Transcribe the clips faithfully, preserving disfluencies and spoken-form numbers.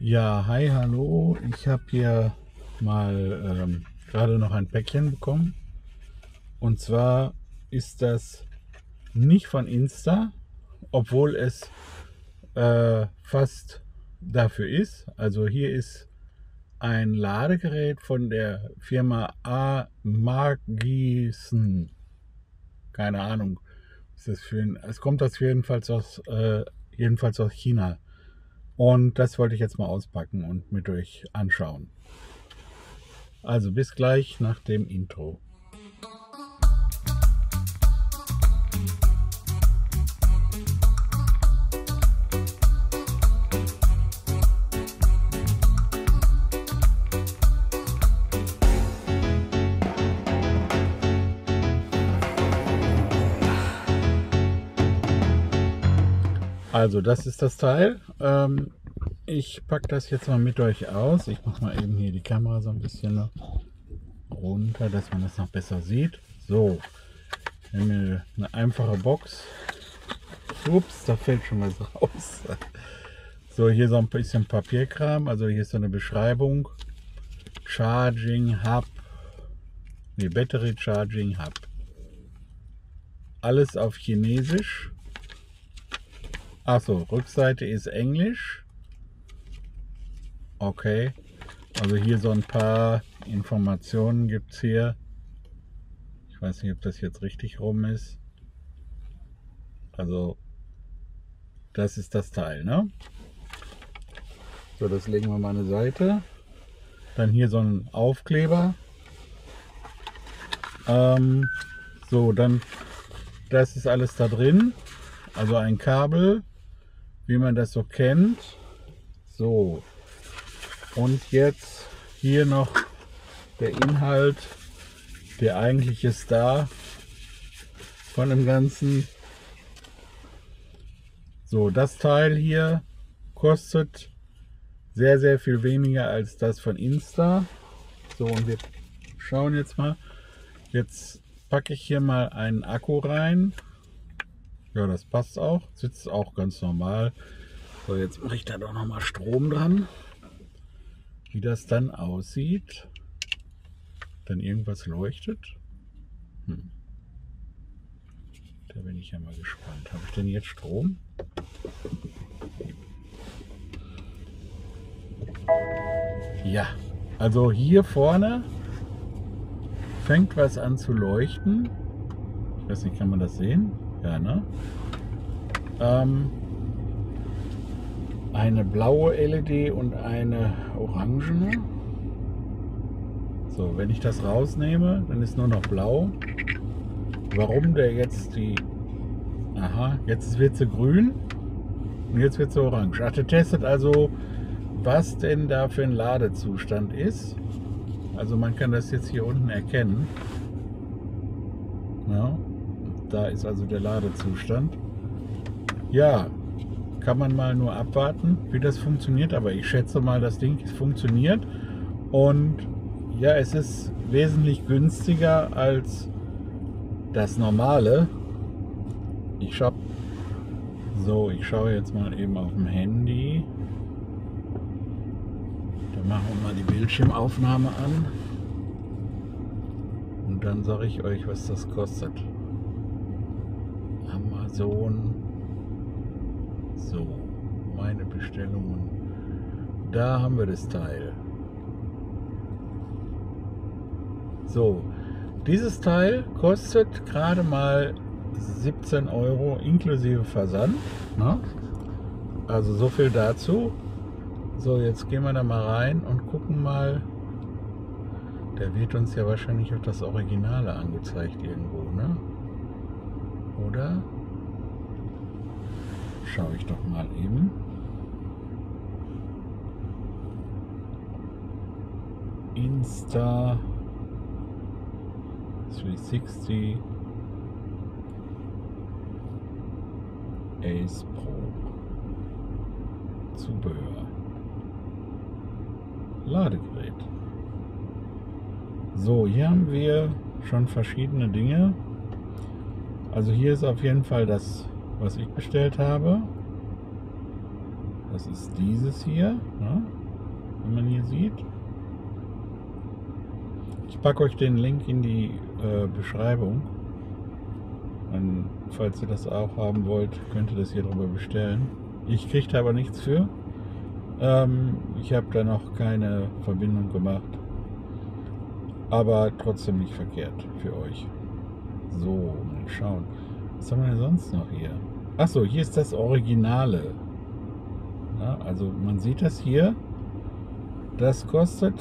Ja, hi, hallo. Ich habe hier mal ähm, gerade noch ein Päckchen bekommen. Und zwar ist das nicht von Insta, obwohl es äh, fast dafür ist. Also hier ist ein Ladegerät von der Firma Amagisen. Keine Ahnung, was das für ein, es kommt das jedenfalls aus, äh, jedenfalls aus China. Und das wollte ich jetzt mal auspacken und mit euch anschauen. Also bis gleich nach dem Intro. Also das ist das Teil. Ähm, ich packe das jetzt mal mit euch aus. Ich mache mal eben hier die Kamera so ein bisschen noch runter, dass man das noch besser sieht. So, wir haben eine einfache Box. Ups, da fällt schon was raus. So, hier so ein bisschen Papierkram. Also hier ist so eine Beschreibung. Charging Hub. Ne, Battery Charging Hub. Alles auf Chinesisch. Achso, Rückseite ist Englisch. Okay. Also hier so ein paar Informationen gibt es hier. Ich weiß nicht, ob das jetzt richtig rum ist. Also das ist das Teil, ne? So, das legen wir mal an die Seite. Dann hier so ein Aufkleber. Ähm, so, dann das ist alles da drin. Also ein Kabel, wie man das so kennt. So, und jetzt hier noch der Inhalt, der eigentliche Star von dem Ganzen. So, das Teil hier kostet sehr, sehr viel weniger als das von Insta. So, und wir schauen jetzt mal. Jetzt packe ich hier mal einen Akku rein. Ja, das passt auch. Sitzt auch ganz normal. So, jetzt mache ich da doch noch mal Strom dran. Wie das dann aussieht. Dann irgendwas leuchtet. Hm. Da bin ich ja mal gespannt. Habe ich denn jetzt Strom? Ja, also hier vorne fängt was an zu leuchten. Ich weiß nicht, kann man das sehen? Ja, ne? Ähm, eine blaue L E D und eine orangene. So, wenn ich das rausnehme, dann ist nur noch blau. Warum der jetzt die... Aha, jetzt wird sie grün und jetzt wird sie orange. Ach, der testet also, was denn da für ein Ladezustand ist. Also man kann das jetzt hier unten erkennen. Ja, da ist also der Ladezustand. Ja, kann man mal nur abwarten, wie das funktioniert. Aber ich schätze mal, das Ding funktioniert. Und ja, es ist wesentlich günstiger als das normale. Ich schaue so, ich schaue jetzt mal eben auf dem Handy. Da machen wir mal die Bildschirmaufnahme an. Und dann sage ich euch, was das kostet. Amazon. So, meine Bestellungen. Da haben wir das Teil. So, dieses Teil kostet gerade mal siebzehn Euro inklusive Versand. Ne? Also so viel dazu. So, jetzt gehen wir da mal rein und gucken mal. Der wird uns ja wahrscheinlich auch das Originale angezeigt irgendwo, ne? Oder? Schaue ich doch mal eben. Insta dreihundertsechzig Ace Pro Zubehör Ladegerät. So, hier haben wir schon verschiedene Dinge. Also hier ist auf jeden Fall das, was ich bestellt habe. Das ist dieses hier, ja, wie man hier sieht. Ich packe euch den Link in die äh, Beschreibung. Und falls ihr das auch haben wollt, könnt ihr das hier drüber bestellen. Ich kriege da aber nichts für. Ähm, ich habe da noch keine Verbindung gemacht. Aber trotzdem nicht verkehrt für euch. So, mal schauen. Was haben wir denn sonst noch hier? Achso, hier ist das Originale. Ja, also man sieht das hier. Das kostet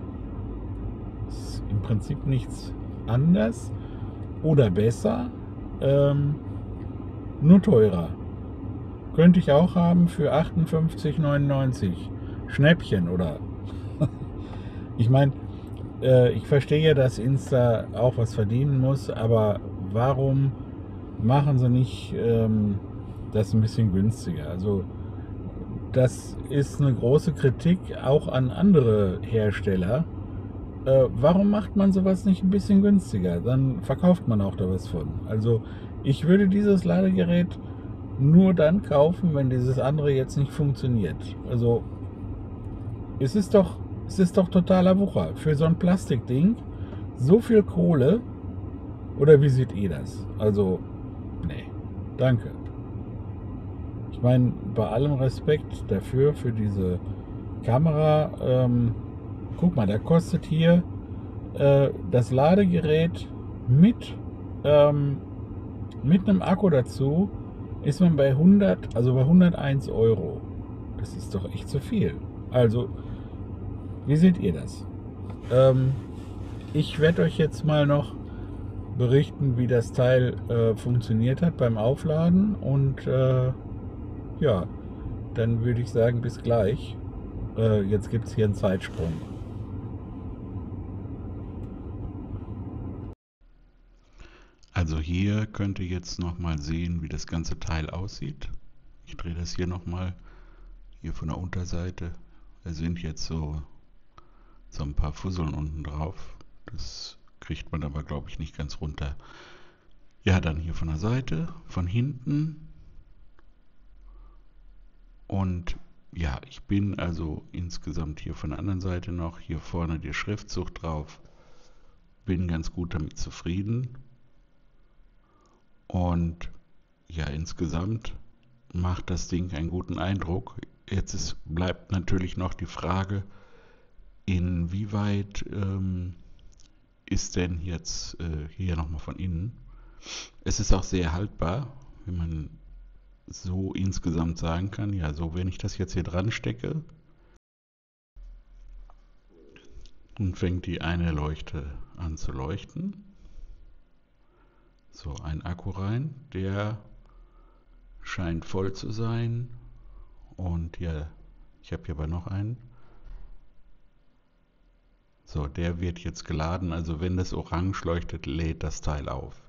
ist im Prinzip nichts anders oder besser. Ähm, nur teurer. Könnte ich auch haben für achtundfünfzig neunundneunzig. Schnäppchen, oder? Ich meine, äh, ich verstehe ja, dass Insta auch was verdienen muss, aber warum machen sie nicht ähm, das ein bisschen günstiger? Also das ist eine große Kritik auch an andere Hersteller. Äh, warum macht man sowas nicht ein bisschen günstiger? Dann verkauft man auch da was von. Also ich würde dieses Ladegerät nur dann kaufen, wenn dieses andere jetzt nicht funktioniert. Also es ist doch, es ist doch totaler Wucher. Für so ein Plastikding so viel Kohle. Oder wie seht ihr das? Also, nee, danke. Ich meine, bei allem Respekt dafür, für diese Kamera, ähm, guck mal, da kostet hier äh, das Ladegerät mit, ähm, mit einem Akku dazu, ist man bei hundert, also bei hunderteins Euro. Das ist doch echt zu viel. Also, wie seht ihr das? Ähm, ich werde euch jetzt mal noch berichten, wie das Teil äh, funktioniert hat beim Aufladen und äh, ja, dann würde ich sagen, bis gleich. Äh, jetzt gibt es hier einen Zeitsprung. Also hier könnt ihr jetzt noch mal sehen, wie das ganze Teil aussieht. Ich drehe das hier noch mal, hier von der Unterseite. Da sind jetzt so, so ein paar Fusseln unten drauf. Das kriegt man aber, glaube ich, nicht ganz runter. Ja, dann hier von der Seite, von hinten. Und ja, ich bin also insgesamt hier von der anderen Seite noch, hier vorne der Schriftzug drauf. Bin ganz gut damit zufrieden. Und ja, insgesamt macht das Ding einen guten Eindruck. Jetzt ist, bleibt natürlich noch die Frage, inwieweit ähm, ist denn jetzt äh, hier nochmal von innen. Es ist auch sehr haltbar, wenn man so insgesamt sagen kann. Ja, so wenn ich das jetzt hier dran stecke, und fängt die eine Leuchte an zu leuchten. So, ein Akku rein, der scheint voll zu sein. Und ja, ich habe hier aber noch einen. So, der wird jetzt geladen. Also wenn das orange leuchtet, lädt das Teil auf.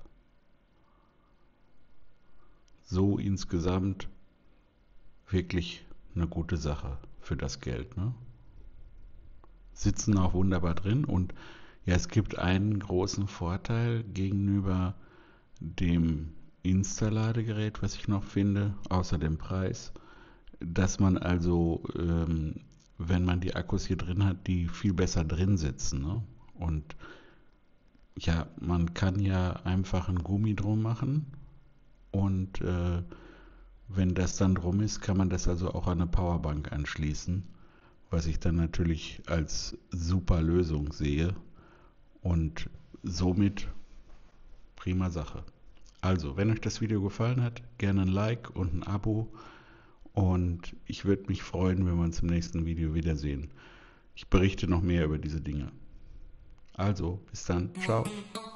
So insgesamt wirklich eine gute Sache für das Geld, ne? Sitzen auch wunderbar drin und ja, es gibt einen großen Vorteil gegenüber dem Insta-Ladegerät, was ich noch finde, außer dem Preis, dass man also, ähm, wenn man die Akkus hier drin hat, die viel besser drin sitzen, ne? Und ja, man kann ja einfach ein Gummi drum machen und äh, wenn das dann drum ist, kann man das also auch an eine Powerbank anschließen, was ich dann natürlich als super Lösung sehe und somit prima Sache. Also, wenn euch das Video gefallen hat, gerne ein Like und ein Abo und ich würde mich freuen, wenn wir uns im nächsten Video wiedersehen. Ich berichte noch mehr über diese Dinge. Also, bis dann, ciao.